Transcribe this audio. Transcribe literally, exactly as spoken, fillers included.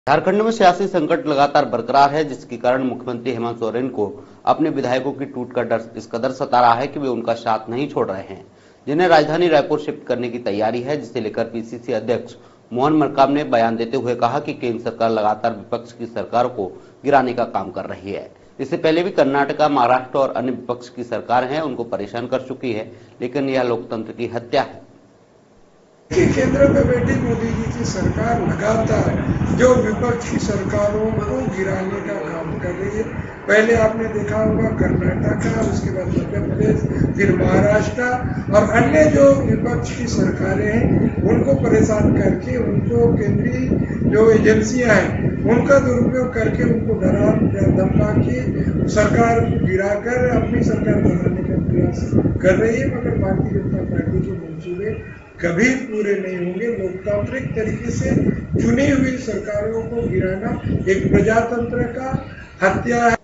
झारखंड में सियासी संकट लगातार बरकरार है, जिसके कारण मुख्यमंत्री हेमंत सोरेन को अपने विधायकों की टूट का डर इस कदर सता रहा है कि वे उनका साथ नहीं छोड़ रहे हैं, जिन्हें राजधानी रायपुर शिफ्ट करने की तैयारी है। जिसे लेकर पीसीसी अध्यक्ष मोहन मरकाम ने बयान देते हुए कहा कि केंद्र सरकार लगातार विपक्ष की सरकार को गिराने का काम कर रही है। इससे पहले भी कर्नाटका, महाराष्ट्र और अन्य विपक्ष की सरकार है उनको परेशान कर चुकी है, लेकिन यह लोकतंत्र की हत्या है। केंद्र में बैठी मोदी जी की सरकार लगातार जो विपक्ष की सरकारों को गिराने का काम कर रही है। पहले आपने देखा होगा कर्नाटक, उसके बाद मध्य प्रदेश, फिर महाराष्ट्र और अन्य जो विपक्ष की सरकारें हैं उनको परेशान करके, उनको केंद्रीय जो एजेंसियां हैं उनका दुरुपयोग करके, उनको डरा धमका के सरकार गिराकर अपनी सरकार बनाने का प्रयास कर रही है। मगर भारतीय जनता पार्टी के मंसूबे कभी पूरे नहीं होंगे। लोकतांत्रिक तरीके से चुनी हुई सरकारों को गिराना एक प्रजातंत्र का हत्या है।